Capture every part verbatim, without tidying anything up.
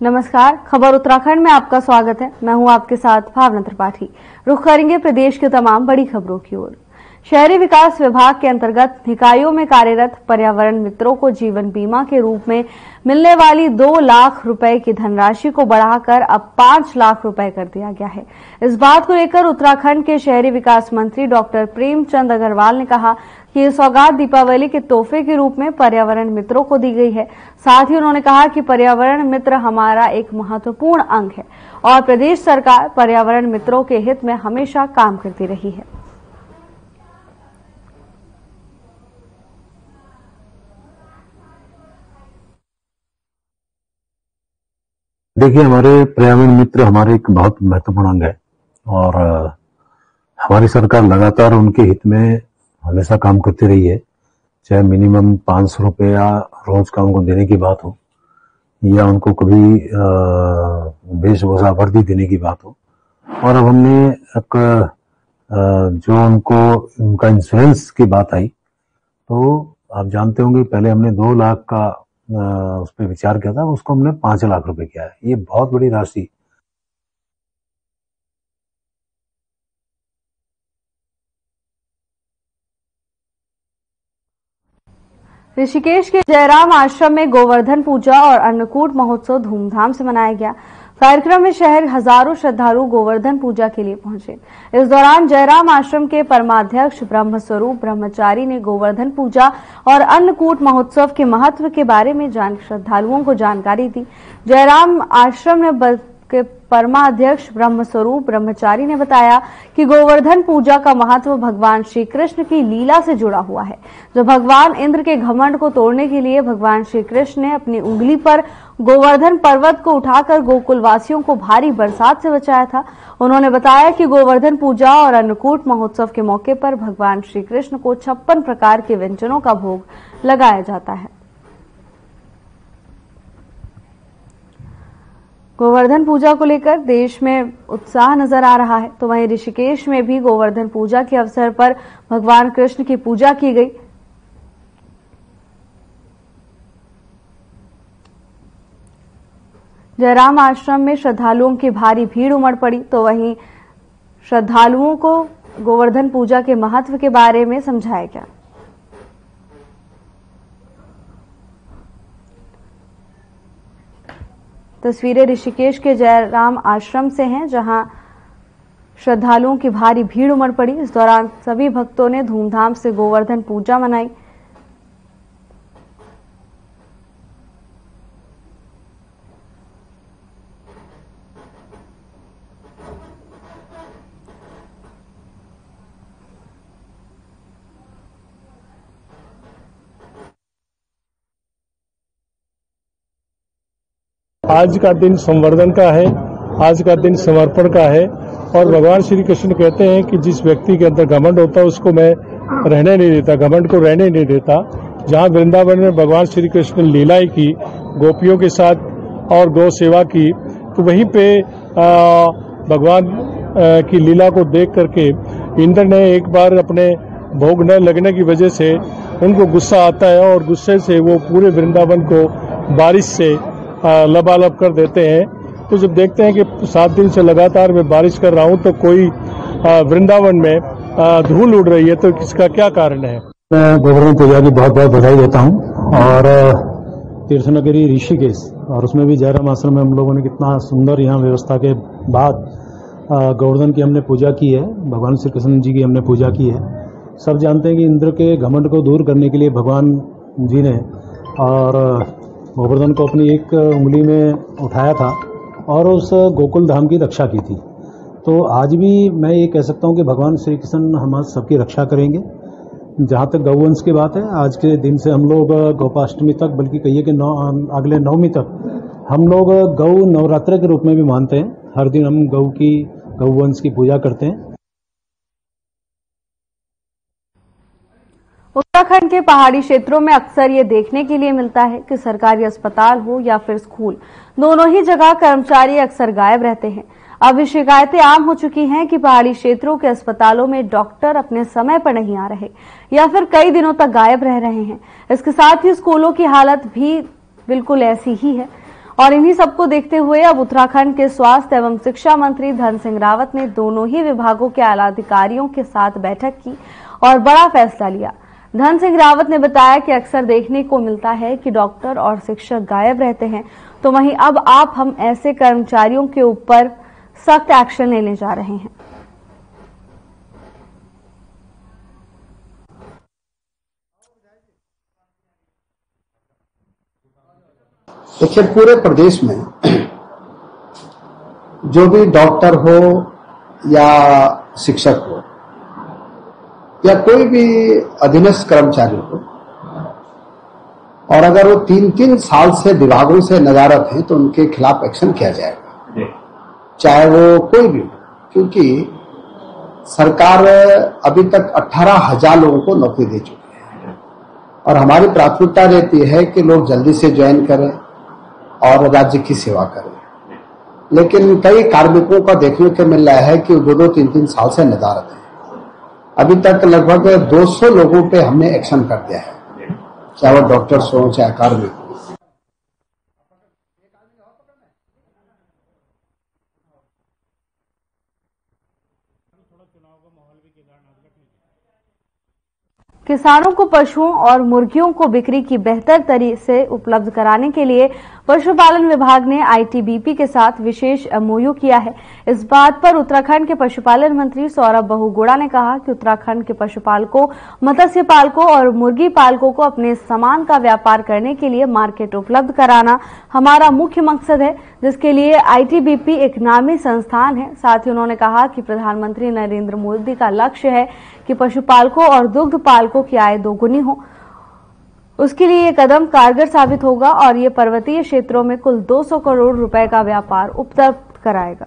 नमस्कार, खबर उत्तराखंड में आपका स्वागत है। मैं हूं आपके साथ भावना त्रिपाठी। रुख करेंगे प्रदेश की तमाम बड़ी खबरों की ओर। शहरी विकास विभाग के अंतर्गत निकायों में कार्यरत पर्यावरण मित्रों को जीवन बीमा के रूप में मिलने वाली दो लाख रुपए की धनराशि को बढ़ाकर अब पांच लाख रुपए कर दिया गया है। इस बात को लेकर उत्तराखंड के शहरी विकास मंत्री डॉक्टर प्रेमचंद अग्रवाल ने कहा कि ये सौगात दीपावली के तोहफे के रूप में पर्यावरण मित्रों को दी गई है। साथ ही उन्होंने कहा कि पर्यावरण मित्र हमारा एक महत्वपूर्ण अंग है और प्रदेश सरकार पर्यावरण मित्रों के हित में हमेशा काम करती रही है। देखिए, हमारे पर्यावरण मित्र हमारे एक बहुत महत्वपूर्ण अंग है और हमारी सरकार लगातार उनके हित में हमेशा काम करती रही है। चाहे मिनिमम पांच सौ रुपया रोज का उनको देने की बात हो या उनको कभी वेशभूषा वर्दी देने की बात हो। और अब हमने एक जो उनको उनका इंश्योरेंस की बात आई तो आप जानते होंगे पहले हमने दो लाख का उस पर विचार किया था, उसको हमने पांच लाख रुपए किया है। ये बहुत बड़ी राशि। ऋषिकेश के जयराम आश्रम में गोवर्धन पूजा और अन्नकूट महोत्सव धूमधाम से मनाया गया। कार्यक्रम में शहर हजारों श्रद्धालु गोवर्धन पूजा के लिए पहुंचे। इस दौरान जयराम आश्रम के परमाध्यक्ष ब्रह्मस्वरूप ब्रह्मचारी ने गोवर्धन पूजा और अन्नकूट महोत्सव के महत्व के बारे में जान श्रद्धालुओं को जानकारी दी। जयराम आश्रम ने के परमाध्यक्ष ब्रह्मस्वरूप ब्रह्मचारी ने बताया कि गोवर्धन पूजा का महत्व भगवान श्री कृष्ण की लीला से जुड़ा हुआ है। जो भगवान इंद्र के घमंड को तोड़ने के लिए भगवान श्री कृष्ण ने अपनी उंगली पर गोवर्धन पर्वत को उठाकर गोकुल वासियों को भारी बरसात से बचाया था। उन्होंने बताया कि गोवर्धन पूजा और अन्नकूट महोत्सव के मौके पर भगवान श्री कृष्ण को छप्पन प्रकार के व्यंजनों का भोग लगाया जाता है। गोवर्धन पूजा को लेकर देश में उत्साह नजर आ रहा है, तो वहीं ऋषिकेश में भी गोवर्धन पूजा के अवसर पर भगवान कृष्ण की पूजा की गई। जयराम आश्रम में श्रद्धालुओं की भारी भीड़ उमड़ पड़ी, तो वहीं श्रद्धालुओं को गोवर्धन पूजा के महत्व के बारे में समझाया गया। तस्वीरें ऋषिकेश के जयराम आश्रम से हैं, जहां श्रद्धालुओं की भारी भीड़ उमड़ पड़ी। इस दौरान सभी भक्तों ने धूमधाम से गोवर्धन पूजा मनाई। आज का दिन संवर्धन का है, आज का दिन समर्पण का है और भगवान श्री कृष्ण कहते हैं कि जिस व्यक्ति के अंदर घमंड होता है उसको मैं रहने नहीं देता, घमंड को रहने नहीं देता। जहाँ वृंदावन में भगवान श्री कृष्ण लीलाएं की गोपियों के साथ और गौ सेवा की, तो वहीं पे भगवान की लीला को देख करके इंद्र ने एक बार अपने भोग न लगने की वजह से उनको गुस्सा आता है और गुस्से से वो पूरे वृंदावन को बारिश से लबालब कर देते हैं। तो जब देखते हैं कि सात दिन से लगातार मैं बारिश कर रहा हूं तो कोई वृंदावन में धूल उड़ रही है, तो इसका क्या कारण है? मैं गोवर्धन पूजा की बहुत बहुत बधाई देता हूं। और तीर्थनगरी ऋषिकेश और उसमें भी जयराम आश्रम में हम लोगों ने कितना सुंदर यहाँ व्यवस्था के बाद गोवर्धन की हमने पूजा की है, भगवान श्री कृष्ण जी की हमने पूजा की है। सब जानते हैं कि इंद्र के घमंड को दूर करने के लिए भगवान जी ने और गोवर्धन को अपनी एक उंगली में उठाया था और उस गोकुल धाम की रक्षा की थी। तो आज भी मैं ये कह सकता हूँ कि भगवान श्री कृष्ण हमारे सबकी रक्षा करेंगे। जहाँ तक गौवंश की बात है, आज के दिन से हम लोग गोपाष्टमी तक, बल्कि कहिए कि नौ अगले नवमी तक हम लोग गौ नवरात्र के रूप में भी मानते हैं। हर दिन हम गौ की गौवंश की पूजा करते हैं। उत्तराखंड के पहाड़ी क्षेत्रों में अक्सर ये देखने के लिए मिलता है कि सरकारी अस्पताल हो या फिर स्कूल, दोनों ही जगह कर्मचारी अक्सर गायब रहते हैं। अब ये शिकायतें आम हो चुकी हैं कि पहाड़ी क्षेत्रों के अस्पतालों में डॉक्टर अपने समय पर नहीं आ रहे या फिर कई दिनों तक गायब रह रहे हैं। इसके साथ ही स्कूलों की हालत भी बिल्कुल ऐसी ही है। और इन्हीं सबको देखते हुए अब उत्तराखंड के स्वास्थ्य एवं शिक्षा मंत्री धन सिंह रावत ने दोनों ही विभागों के आला अधिकारियों के साथ बैठक की और बड़ा फैसला लिया। धन सिंह रावत ने बताया कि अक्सर देखने को मिलता है कि डॉक्टर और शिक्षक गायब रहते हैं, तो वहीं अब आप हम ऐसे कर्मचारियों के ऊपर सख्त एक्शन लेने जा रहे हैं। देखिए, पूरे प्रदेश में जो भी डॉक्टर हो या शिक्षक हो या कोई भी अधीनस्थ कर्मचारी हो, और अगर वो तीन तीन साल से विभागों से नदारत हैं तो उनके खिलाफ एक्शन किया जाएगा, चाहे वो कोई भी हो, क्योंकि सरकार अभी तक अठारह हजार लोगों को नौकरी दे चुकी है और हमारी प्राथमिकता रहती है कि लोग जल्दी से ज्वाइन करें और राज्य की सेवा करें। लेकिन कई कार्मिकों का देखने को मिल रहा है कि दो दो तीन तीन साल से नदारत है। अभी तक लगभग दो सौ लोगों पे हमने एक्शन कर दिया है, चाहे वो डॉक्टर्स हो चाहे कार्मिक हो। किसानों को पशुओं और मुर्गियों को बिक्री की बेहतर तरीके से उपलब्ध कराने के लिए पशुपालन विभाग ने आईटीबीपी के साथ विशेष एमओयू किया है। इस बात पर उत्तराखंड के पशुपालन मंत्री सौरभ बहुगुणा ने कहा कि उत्तराखंड के पशुपालकों, मत्स्य पालकों और मुर्गी पालकों को अपने सामान का व्यापार करने के लिए मार्केट उपलब्ध कराना हमारा मुख्य मकसद है, जिसके लिए आईटीबीपी एक नामी संस्थान है। साथ ही उन्होंने कहा कि प्रधानमंत्री नरेंद्र मोदी का लक्ष्य है कि पशुपालकों और दुग्ध पालकों की आय दोगुनी हो। उसके लिए ये कदम कारगर साबित होगा और ये पर्वतीय क्षेत्रों में कुल दो सौ करोड़ रुपए का व्यापार उपलब्ध कराएगा।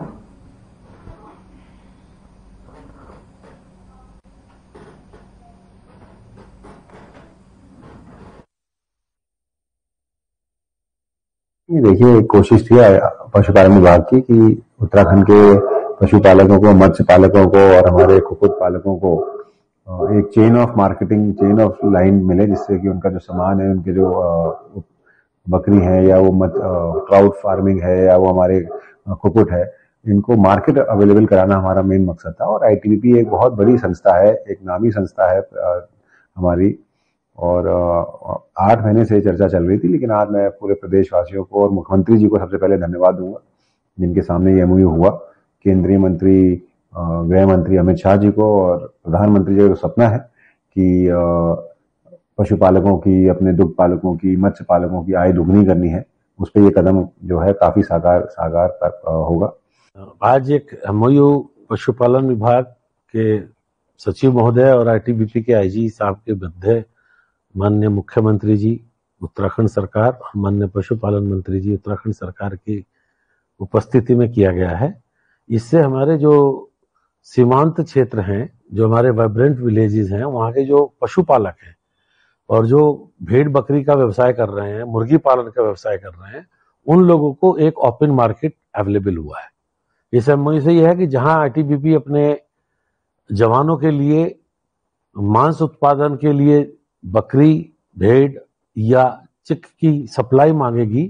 देखिए, कोशिश थी पशुपालन विभाग की कि उत्तराखंड के पशुपालकों को, मत्स्य पालकों को और हमारे कुक्कुट पालकों को एक chain of marketing, chain of line मिले, जिससे कि उनका जो सामान है, उनके जो बकरी है या वो मत ट्राउट फार्मिंग है या वो हमारे कुक्कुट है, इनको मार्केट अवेलेबल कराना हमारा मेन मकसद था। और आईटीबीपी एक बहुत बड़ी संस्था है, एक नामी संस्था है हमारी, और आठ महीने से चर्चा चल रही थी। लेकिन आज मैं पूरे प्रदेशवासियों को और मुख्यमंत्री जी को सबसे पहले धन्यवाद दूंगा, जिनके सामने ये एमओयू हुआ। केंद्रीय मंत्री, गृह मंत्री अमित शाह जी को और प्रधानमंत्री जी का सपना है कि पशुपालकों की, अपने दुग्ध पालकों की, मत्स्य पालकों की आय दुगनी करनी है, उस पर ये कदम जो है काफी साकार साकार होगा। आज एक एमओयू पशुपालन विभाग के सचिव महोदय और आईटीबीपी के आईजी साहब के मध्य माननीय मुख्यमंत्री जी उत्तराखंड सरकार और माननीय पशुपालन मंत्री जी उत्तराखंड सरकार की उपस्थिति में किया गया है। इससे हमारे जो सीमांत क्षेत्र हैं, जो हमारे वाइब्रेंट विलेजेस हैं, वहाँ के जो पशुपालक हैं और जो भेड़ बकरी का व्यवसाय कर रहे हैं, मुर्गी पालन का व्यवसाय कर रहे हैं, उन लोगों को एक ओपन मार्केट अवेलेबल हुआ है। इस एमओयू से यह है कि जहां आईटीबीपी अपने जवानों के लिए मांस उत्पादन के लिए बकरी, भेड़ या चिक की सप्लाई मांगेगी,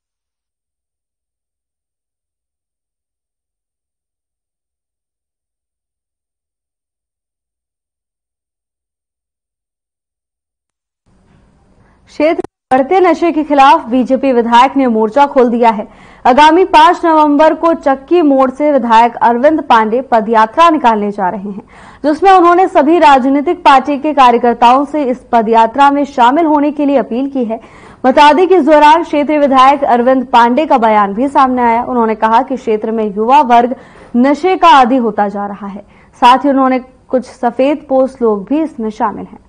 क्षेत्र में बढ़ते नशे के खिलाफ बीजेपी विधायक ने मोर्चा खोल दिया है। आगामी पांच नवंबर को चक्की मोड़ से विधायक अरविंद पांडे पदयात्रा निकालने जा रहे हैं, जिसमें उन्होंने सभी राजनीतिक पार्टी के कार्यकर्ताओं से इस पदयात्रा में शामिल होने के लिए अपील की है। बता दें कि इस दौरान क्षेत्रीय विधायक अरविंद पांडे का बयान भी सामने आया। उन्होंने कहा कि क्षेत्र में युवा वर्ग नशे का आदी होता जा रहा है। साथ ही उन्होंने कुछ सफेद पोस्ट लोग भी इसमें शामिल हैं।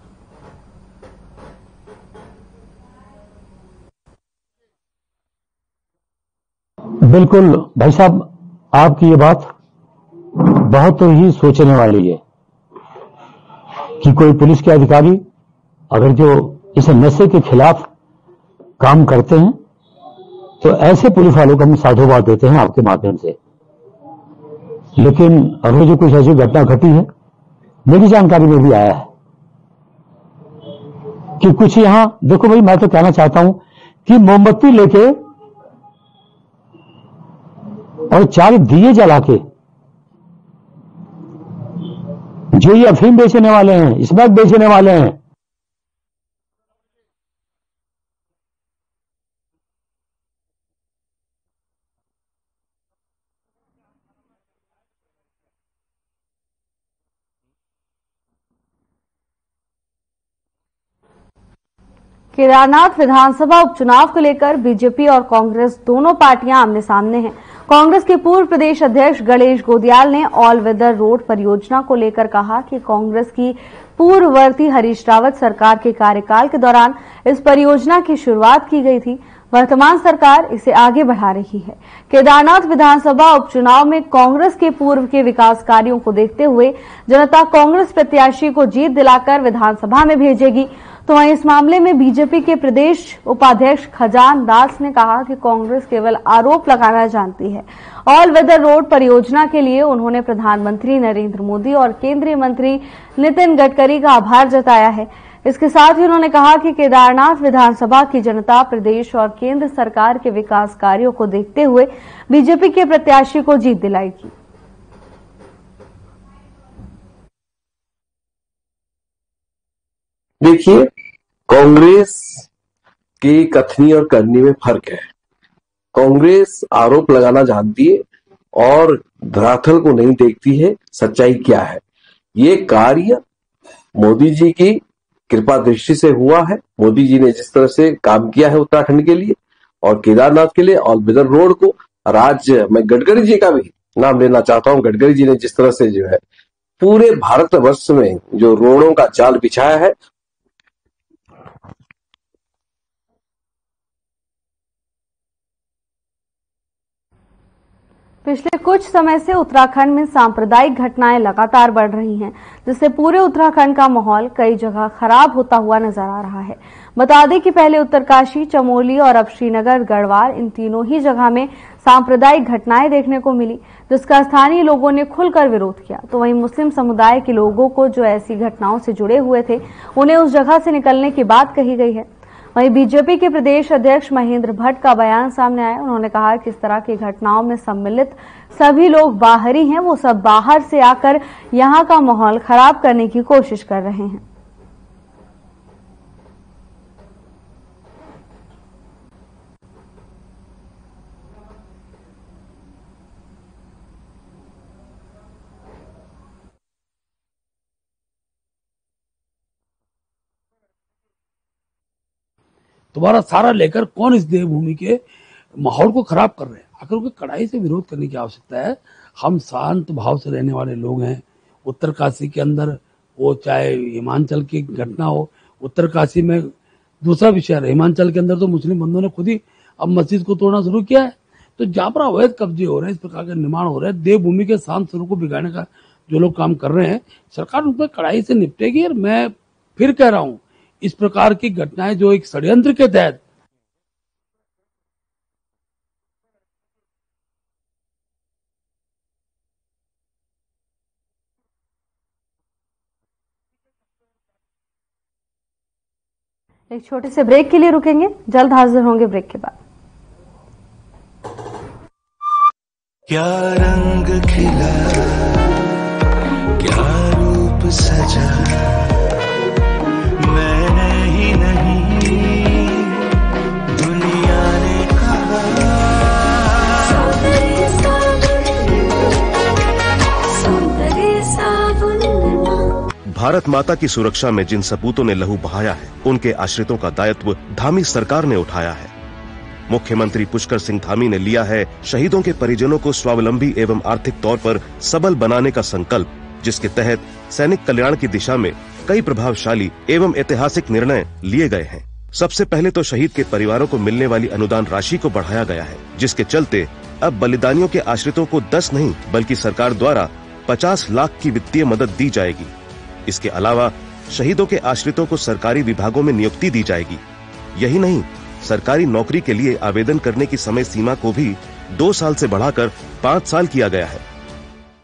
बिल्कुल भाई साहब, आपकी ये बात बहुत ही सोचने वाली है कि कोई पुलिस के अधिकारी अगर जो इस नशे के खिलाफ काम करते हैं तो ऐसे पुलिस वालों को हम साधुवाद देते हैं आपके माध्यम से। लेकिन अभी जो कुछ ऐसी घटना घटी है, मेरी जानकारी में भी आया है कि कुछ यहां देखो भाई, मैं तो कहना चाहता हूं कि मोमबत्ती लेके और चार दिए जला के जो ये अफीम बेचने वाले हैं, स्मैक बेचने वाले हैं, केदारनाथ विधानसभा उपचुनाव को लेकर बीजेपी और कांग्रेस दोनों पार्टियां आमने सामने हैं। कांग्रेस के पूर्व प्रदेश अध्यक्ष गणेश गोदियाल ने ऑल वेदर रोड परियोजना को लेकर कहा कि कांग्रेस की पूर्ववर्ती हरीश रावत सरकार के कार्यकाल के दौरान इस परियोजना की शुरुआत की गई थी। वर्तमान सरकार इसे आगे बढ़ा रही है। केदारनाथ विधानसभा उपचुनाव में कांग्रेस के पूर्व के विकास कार्यों को देखते हुए जनता कांग्रेस प्रत्याशी को जीत दिलाकर विधानसभा में भेजेगी। तो वहीं इस मामले में बीजेपी के प्रदेश उपाध्यक्ष खजान दास ने कहा कि कांग्रेस केवल आरोप लगाना जानती है। ऑल वेदर रोड परियोजना के लिए उन्होंने प्रधानमंत्री नरेंद्र मोदी और केंद्रीय मंत्री नितिन गडकरी का आभार जताया है। इसके साथ ही उन्होंने कहा कि केदारनाथ विधानसभा की जनता प्रदेश और केंद्र सरकार के विकास कार्यों को देखते हुए बीजेपी के प्रत्याशी को जीत दिलाएगी। देखिए, कांग्रेस की कथनी और करनी में फर्क है। कांग्रेस आरोप लगाना जानती है और धरातल को नहीं देखती है सच्चाई क्या है। ये कार्य मोदी जी की कृपा दृष्टि से हुआ है। मोदी जी ने जिस तरह से काम किया है उत्तराखंड के लिए और केदारनाथ के लिए ऑल वेदर रोड को, राज्य मैं गडकरी जी का भी नाम लेना चाहता हूं। गडकरी जी ने जिस तरह से जो है पूरे भारतवर्ष में जो रोडों का जाल बिछाया है, पिछले कुछ समय से उत्तराखंड में सांप्रदायिक घटनाएं लगातार बढ़ रही हैं, जिससे पूरे उत्तराखंड का माहौल कई जगह खराब होता हुआ नजर आ रहा है। बता दें कि पहले उत्तरकाशी, चमोली और अब श्रीनगर, गढ़वाल, इन तीनों ही जगह में सांप्रदायिक घटनाएं देखने को मिली, जिसका स्थानीय लोगों ने खुलकर विरोध किया। तो वहीं मुस्लिम समुदाय के लोगों को जो ऐसी घटनाओं से जुड़े हुए थे, उन्हें उस जगह से निकलने की बात कही गई है। वहीं बीजेपी के प्रदेश अध्यक्ष महेंद्र भट्ट का बयान सामने आया। उन्होंने कहा कि इस तरह की घटनाओं में सम्मिलित सभी लोग बाहरी हैं, वो सब बाहर से आकर यहां का माहौल खराब करने की कोशिश कर रहे हैं। तुम्हारा सारा लेकर कौन इस देवभूमि के माहौल को खराब कर रहे हैं। आखिर उनके कड़ाई से विरोध करने की आवश्यकता है। हम शांत भाव से रहने वाले लोग हैं। उत्तरकाशी के अंदर वो चाहे हिमाचल की घटना हो, उत्तरकाशी में दूसरा विषय है, हिमाचल के अंदर तो मुस्लिम बंधुओं ने खुद ही अब मस्जिद को तोड़ना शुरू किया है। तो जहां पर अवैध कब्जे हो रहे हैं, इस प्रकार के निर्माण हो रहे हैं, देवभूमि के शांत स्वरूप को बिगाड़ने का जो लोग काम कर रहे हैं, सरकार उस पर कड़ाई से निपटेगी। और मैं फिर कह रहा हूं, इस प्रकार की घटनाएं जो एक षड्यंत्र के तहत एक छोटे से ब्रेक के लिए रुकेंगे, जल्द हाजिर होंगे ब्रेक के बाद। क्या रंग खिला, क्या रूप सजा, मैंने ही नहीं दुनिया ने कहा। सौंदर्य साबुन, भारत माता की सुरक्षा में जिन सपूतों ने लहू बहाया है, उनके आश्रितों का दायित्व धामी सरकार ने उठाया है। मुख्यमंत्री पुष्कर सिंह धामी ने लिया है शहीदों के परिजनों को स्वावलंबी एवं आर्थिक तौर पर सबल बनाने का संकल्प, जिसके तहत सैनिक कल्याण की दिशा में कई प्रभावशाली एवं ऐतिहासिक निर्णय लिए गए हैं। सबसे पहले तो शहीद के परिवारों को मिलने वाली अनुदान राशि को बढ़ाया गया है, जिसके चलते अब बलिदानियों के आश्रितों को दस नहीं बल्कि सरकार द्वारा पचास लाख की वित्तीय मदद दी जाएगी। इसके अलावा शहीदों के आश्रितों को सरकारी विभागों में नियुक्ति दी जाएगी। यही नहीं, सरकारी नौकरी के लिए आवेदन करने की समय सीमा को भी दो साल से बढ़ाकर पाँच साल किया गया है।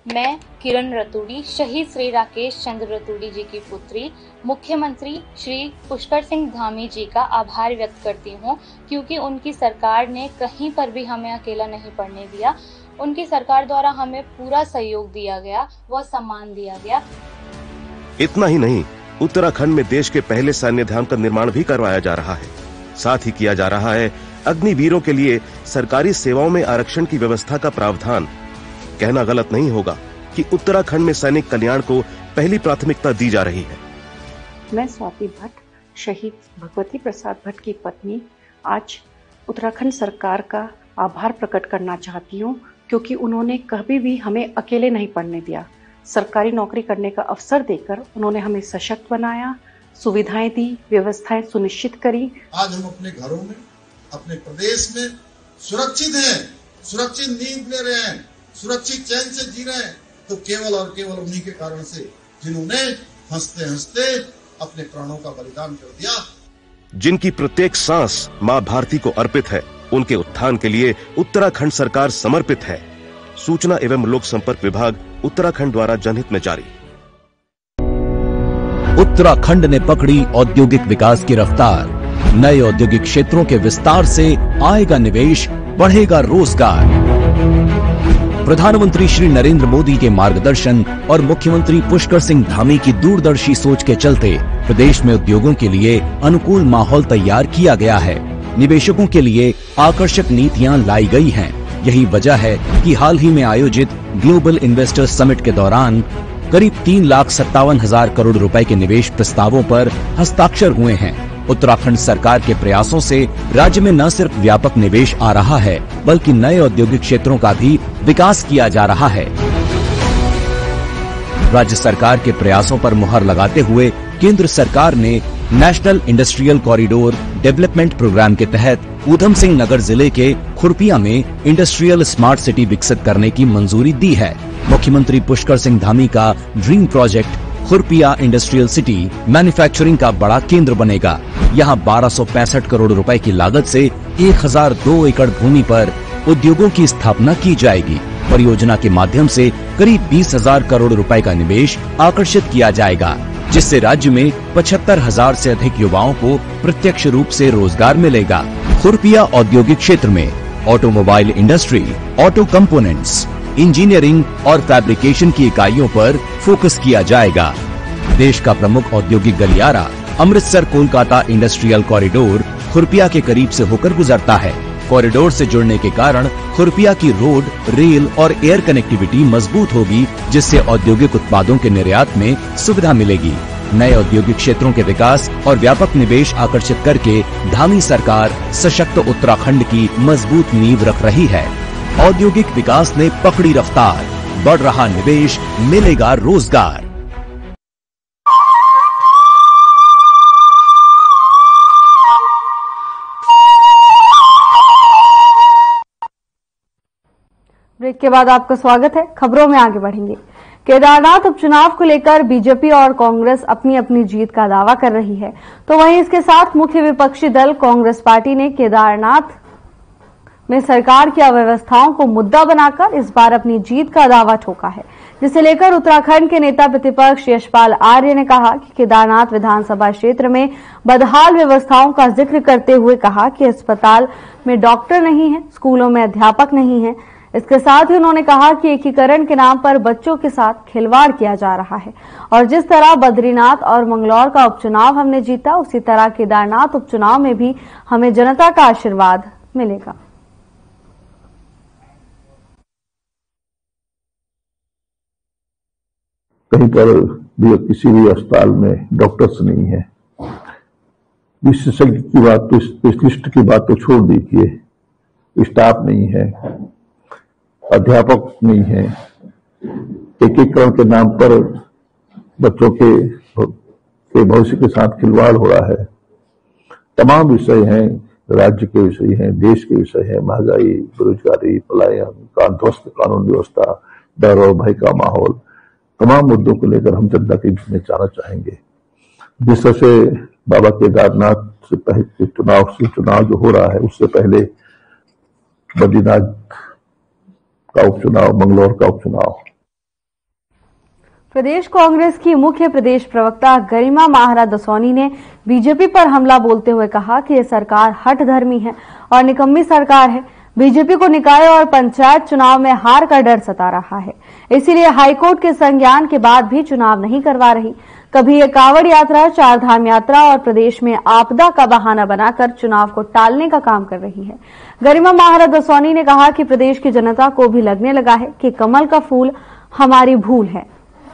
मैं किरण रतूड़ी, शहीद श्री राकेश चंद्र रतूड़ी जी की पुत्री, मुख्यमंत्री श्री पुष्कर सिंह धामी जी का आभार व्यक्त करती हूँ, क्योंकि उनकी सरकार ने कहीं पर भी हमें अकेला नहीं पड़ने दिया। उनकी सरकार द्वारा हमें पूरा सहयोग दिया गया, व सम्मान दिया गया। इतना ही नहीं, उत्तराखंड में देश के पहले सैन्य धाम का निर्माण भी करवाया जा रहा है। साथ ही किया जा रहा है अग्निवीरों के लिए सरकारी सेवाओं में आरक्षण की व्यवस्था का प्रावधान। कहना गलत नहीं होगा कि उत्तराखंड में सैनिक कल्याण को पहली प्राथमिकता दी जा रही है। मैं स्वाति भट्ट, शहीद भगवती प्रसाद भट्ट की पत्नी, आज उत्तराखंड सरकार का आभार प्रकट करना चाहती हूँ, क्योंकि उन्होंने कभी भी हमें अकेले नहीं पड़ने दिया। सरकारी नौकरी करने का अवसर देकर उन्होंने हमें सशक्त बनाया, सुविधाएं दी, व्यवस्थाएं सुनिश्चित करी। आज हम अपने घरों में, अपने प्रदेश में सुरक्षित हैं, सुरक्षित नींद ले रहे हैं, सुरक्षित चैन से जी रहे हैं, तो केवल और केवल उन्हीं के कारण से, जिन्होंने हंसते हंसते अपने प्राणों का बलिदान कर दिया। जिनकी प्रत्येक सांस मां भारती को अर्पित है, उनके उत्थान के लिए उत्तराखंड सरकार समर्पित है। सूचना एवं लोक संपर्क विभाग उत्तराखंड द्वारा जनहित में जारी। उत्तराखंड ने पकड़ी औद्योगिक विकास की रफ्तार। नए औद्योगिक क्षेत्रों के विस्तार से आएगा निवेश, बढ़ेगा रोजगार। प्रधानमंत्री श्री नरेंद्र मोदी के मार्गदर्शन और मुख्यमंत्री पुष्कर सिंह धामी की दूरदर्शी सोच के चलते प्रदेश में उद्योगों के लिए अनुकूल माहौल तैयार किया गया है। निवेशकों के लिए आकर्षक नीतियां लाई गई हैं। यही वजह है कि हाल ही में आयोजित ग्लोबल इन्वेस्टर्स समिट के दौरान करीब तीन लाख सत्तावन हजार करोड़ रुपए के निवेश प्रस्तावों पर हस्ताक्षर हुए हैं। उत्तराखंड सरकार के प्रयासों से राज्य में न सिर्फ व्यापक निवेश आ रहा है, बल्कि नए औद्योगिक क्षेत्रों का भी विकास किया जा रहा है। राज्य सरकार के प्रयासों पर मुहर लगाते हुए केंद्र सरकार ने national industrial corridor development programme के तहत ऊधम सिंह नगर जिले के खुरपिया में इंडस्ट्रियल स्मार्ट सिटी विकसित करने की मंजूरी दी है। मुख्यमंत्री पुष्कर सिंह धामी का dream project Khurpia industrial city manufacturing का बड़ा केंद्र बनेगा। यहाँ बारह सौ पैंसठ करोड़ रुपए की लागत से एक हजार दो एकड़ भूमि पर उद्योगों की स्थापना की जाएगी। परियोजना के माध्यम से करीब बीस हजार करोड़ रुपए का निवेश आकर्षित किया जाएगा, जिससे राज्य में पचहत्तर हजार से अधिक युवाओं को प्रत्यक्ष रूप से रोजगार मिलेगा। खुरपिया औद्योगिक क्षेत्र में automobile industry, auto components, engineering और फैब्रिकेशन की इकाइयों पर फोकस किया जाएगा। देश का प्रमुख औद्योगिक गलियारा अमृतसर कोलकाता इंडस्ट्रियल कॉरिडोर खुरपिया के करीब से होकर गुजरता है। कॉरिडोर से जुड़ने के कारण खुरपिया की रोड, रेल और एयर कनेक्टिविटी मजबूत होगी, जिससे औद्योगिक उत्पादों के निर्यात में सुविधा मिलेगी। नए औद्योगिक क्षेत्रों के विकास और व्यापक निवेश आकर्षित करके धामी सरकार सशक्त उत्तराखंड की मजबूत नींव रख रही है। औद्योगिक विकास ने पकड़ी रफ्तार, बढ़ रहा निवेश, मिलेगा रोजगार। ब्रेक के बाद आपका स्वागत है। खबरों में आगे बढ़ेंगे। केदारनाथ उपचुनाव को लेकर बीजेपी और कांग्रेस अपनी अपनी जीत का दावा कर रही है, तो वहीं इसके साथ मुख्य विपक्षी दल कांग्रेस पार्टी ने केदारनाथ में सरकार की अव्यवस्थाओं को मुद्दा बनाकर इस बार अपनी जीत का दावा ठोका है, जिसे लेकर उत्तराखंड के नेता प्रतिपक्ष यशपाल आर्य ने कहा कि केदारनाथ विधानसभा क्षेत्र में बदहाल व्यवस्थाओं का जिक्र करते हुए कहा कि अस्पताल में डॉक्टर नहीं है, स्कूलों में अध्यापक नहीं है। इसके साथ ही उन्होंने कहा कि एकीकरण के नाम पर बच्चों के साथ खिलवाड़ किया जा रहा है और जिस तरह बद्रीनाथ और मंगलौर का उपचुनाव हमने जीता, उसी तरह केदारनाथ उपचुनाव में भी हमें जनता का आशीर्वाद मिलेगा। कहीं पर भी किसी भी अस्पताल में डॉक्टर्स नहीं है। विशेषज्ञ की बात तो, स्पेशलिस्ट की बात तो छोड़ दीजिए, स्टाफ नहीं है, अध्यापक नहीं है। एकीकरण के नाम पर बच्चों के के भविष्य के साथ खिलवाड़ हो रहा है। तमाम विषय हैं, राज्य के विषय हैं, देश के विषय हैं, महंगाई, बेरोजगारी, पलायन, ध्वस्त कानून व्यवस्था, डर और भय का माहौल, तमाम मुद्दों को लेकर हम जनता के बीच में जाना चाहेंगे। जिस तरह से बाबा केदारनाथ से पहले चुनाव से चुनाव जो हो रहा है, उससे पहले बद्रीनाथ का उपचुनाव, मंगलौर का उपचुनाव, प्रदेश कांग्रेस की मुख्य प्रदेश प्रवक्ता गरिमा महारा दसौनी ने बीजेपी पर हमला बोलते हुए कहा कि यह सरकार हठधर्मी है और निकम्मी सरकार है। बीजेपी को निकाय और पंचायत चुनाव में हार का डर सता रहा है, इसीलिए हाईकोर्ट के संज्ञान के बाद भी चुनाव नहीं करवा रही। कभी ये कांवड़ यात्रा, चार धाम यात्रा और प्रदेश में आपदा का बहाना बनाकर चुनाव को टालने का काम कर रही है। गरिमा महारा दसौनी ने कहा कि प्रदेश की जनता को भी लगने लगा है कि कमल का फूल हमारी भूल है।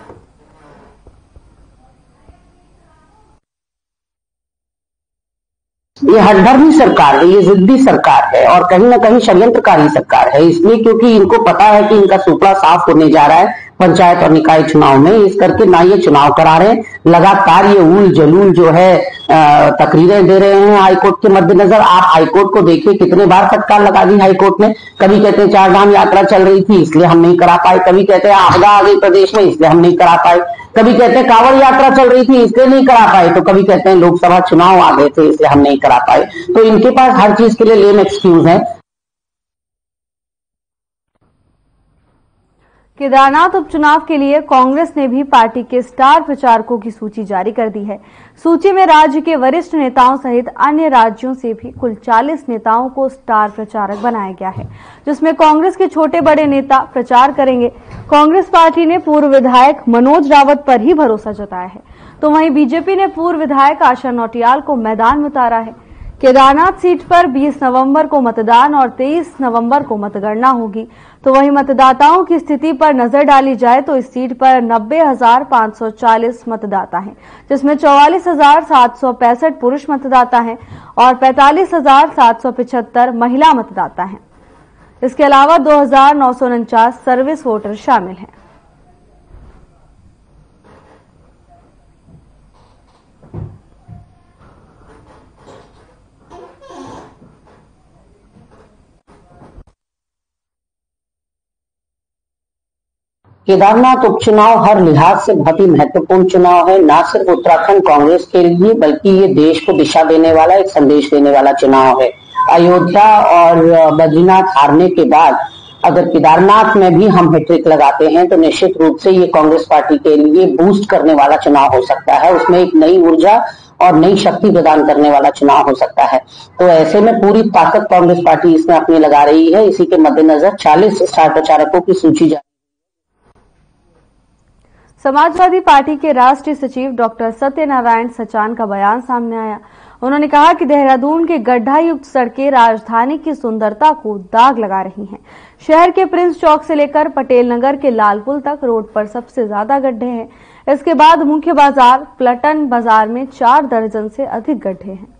ये हठधर्मी सरकार है, ये जिद्दी सरकार है और कहीं ना कहीं षड्यंत्रकारी सरकार है। इसलिए क्योंकि इनको पता है कि इनका सुपड़ा साफ होने जा रहा है पंचायत और निकाय चुनाव में, इस करके ना ये चुनाव करा रहे हैं। लगातार ये उल जलूल जो है तकरीरें दे रहे हैं हाईकोर्ट के मद्देनजर। आप हाईकोर्ट को देखिए, कितने बार फटकार लगा दी हाईकोर्ट ने। कभी कहते हैं चार धाम यात्रा चल रही थी इसलिए हम नहीं करा पाए, कभी कहते हैं आपदा आ गई प्रदेश में इसलिए हम नहीं करा पाए, कभी कहते हैं कांवड़ यात्रा चल रही थी इसलिए नहीं करा पाए, तो कभी कहते हैं लोकसभा चुनाव आ गए थे इसलिए हम नहीं करा पाए। तो इनके पास हर चीज के लिए लेम एक्सक्यूज है। केदारनाथ उपचुनाव के लिए कांग्रेस ने भी पार्टी के स्टार प्रचारकों की सूची जारी कर दी है। सूची में राज्य के वरिष्ठ नेताओं सहित अन्य राज्यों से भी कुल चालीस नेताओं को स्टार प्रचारक बनाया गया है, जिसमें कांग्रेस के छोटे बड़े नेता प्रचार करेंगे। कांग्रेस पार्टी ने पूर्व विधायक मनोज रावत पर ही भरोसा जताया है, तो वहीं बीजेपी ने पूर्व विधायक आशा नौटियाल को मैदान में उतारा है। केदारनाथ सीट पर बीस नवंबर को मतदान और तेईस नवंबर को मतगणना होगी। तो वहीं मतदाताओं की स्थिति पर नजर डाली जाए तो इस सीट पर नब्बे हजार पांच सौ चालीस मतदाता हैं, जिसमें चौवालीस हजार सात सौ पैंसठ पुरुष मतदाता हैं और पैंतालीस हजार सात सौ पिछहत्तर महिला मतदाता हैं। इसके अलावा दो हजार नौ सौ उनचास सर्विस वोटर शामिल हैं। केदारनाथ उपचुनाव हर लिहाज से बहुत ही महत्वपूर्ण चुनाव है, ना सिर्फ उत्तराखंड कांग्रेस के लिए बल्कि ये देश को दिशा देने वाला, एक संदेश देने वाला चुनाव है। अयोध्या और बद्रीनाथ हारने के बाद अगर केदारनाथ में भी हम हैट्रिक लगाते हैं तो निश्चित रूप से ये कांग्रेस पार्टी के लिए बूस्ट करने वाला चुनाव हो सकता है। उसमें एक नई ऊर्जा और नई शक्ति प्रदान करने वाला चुनाव हो सकता है। तो ऐसे में पूरी ताकत कांग्रेस पार्टी इसमें अपनी लगा रही है। इसी के मद्देनजर चालीस स्टार प्रचारकों की सूची जारी। समाजवादी पार्टी के राष्ट्रीय सचिव डॉक्टर सत्यनारायण सचान का बयान सामने आया। उन्होंने कहा कि देहरादून के गड्ढा युक्त सड़कें राजधानी की सुंदरता को दाग लगा रही हैं। शहर के प्रिंस चौक से लेकर पटेल नगर के लाल पुल तक रोड पर सबसे ज्यादा गड्ढे हैं। इसके बाद मुख्य बाजार प्लटन बाजार में चार दर्जन से अधिक गड्ढे हैं।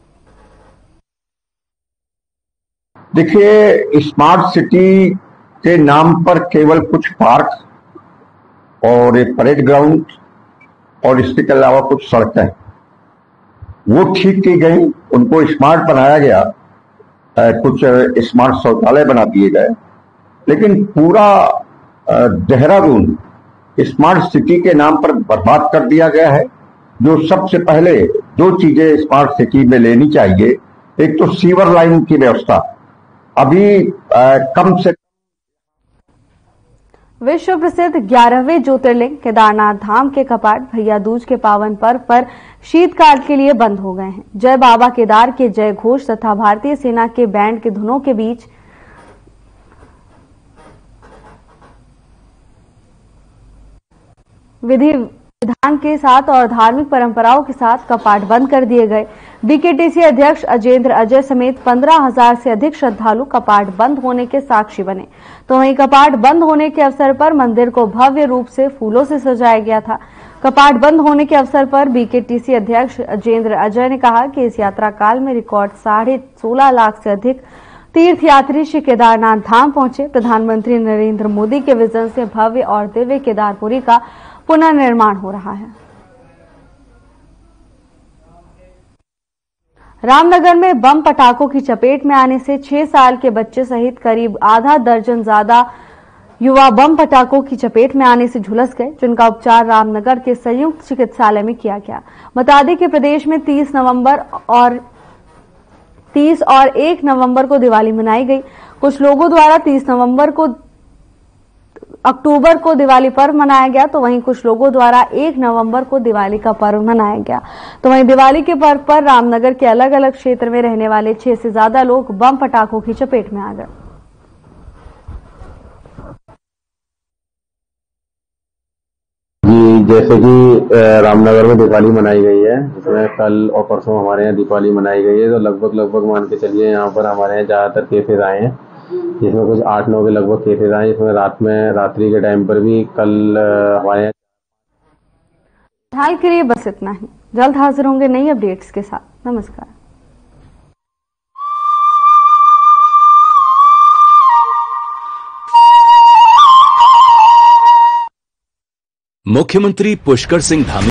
देखिए, स्मार्ट सिटी के नाम पर केवल कुछ पार्क और एक परेड ग्राउंड और इसके अलावा कुछ सड़कें वो ठीक की गई, उनको स्मार्ट बनाया गया, कुछ स्मार्ट शौचालय बना दिए गए, लेकिन पूरा देहरादून स्मार्ट सिटी के नाम पर बर्बाद कर दिया गया है। जो सबसे पहले दो चीजें स्मार्ट सिटी में लेनी चाहिए, एक तो सीवर लाइन की व्यवस्था। अभी आ, कम से विश्व प्रसिद्ध ग्यारहवें ज्योतिर्लिंग केदारनाथ धाम के कपाट भैया दूज के पावन पर्व पर शीतकाल के लिए बंद हो गए हैं। जय बाबा केदार के जय घोष तथा भारतीय सेना के बैंड के धुनों के बीच विधि विधान के साथ और धार्मिक परंपराओं के साथ कपाट बंद कर दिए गए। बीकेटीसी अध्यक्ष अजेंद्र अजय समेत पंद्रह हजार से अधिक श्रद्धालु कपाट बंद होने के साक्षी बने। तो वहीं कपाट बंद होने के अवसर पर मंदिर को भव्य रूप से फूलों से सजाया गया था। कपाट बंद होने के अवसर पर बीकेटीसी अध्यक्ष अजेंद्र अजय ने कहा कि इस यात्रा काल में रिकॉर्ड साढ़े सोलह लाख से अधिक तीर्थयात्री श्री केदारनाथ धाम पहुंचे। प्रधानमंत्री नरेंद्र मोदी के विजन से भव्य और दिव्य केदारपुरी का पुनर्निर्माण हो रहा है। रामनगर में बम पटाखों की चपेट में आने से छह साल के बच्चे सहित करीब आधा दर्जन ज्यादा युवा बम पटाखों की चपेट में आने से झुलस गए, जिनका उपचार रामनगर के संयुक्त चिकित्सालय में किया गया। बता दें कि प्रदेश में तीस नवंबर और तीस और एक नवंबर को दिवाली मनाई गई। कुछ लोगों द्वारा तीस नवंबर को अक्टूबर को दिवाली पर्व मनाया गया, तो वहीं कुछ लोगों द्वारा एक नवंबर को दिवाली का पर्व मनाया गया। तो वहीं दिवाली के पर्व पर रामनगर के अलग अलग क्षेत्र में रहने वाले छह से ज्यादा लोग बम पटाखों की चपेट में आ गए। जी, जैसे कि रामनगर में दिवाली मनाई गई है, जिसमें कल और परसों हमारे यहाँ दीपावली मनाई गई है, तो लगभग लगभग मान के चलिए यहाँ पर हमारे यहाँ ज्यादातर केसेज आए हैं, जिसमें कुछ आठ नौ के लगभग केसेज आए, जिसमें रात में रात्रि के टाइम पर भी कल हमारे यहाँ। हाल के लिए बस इतना ही। जल्द हाजिर होंगे नई अपडेट्स के साथ। नमस्कार। मुख्यमंत्री पुष्कर सिंह धामी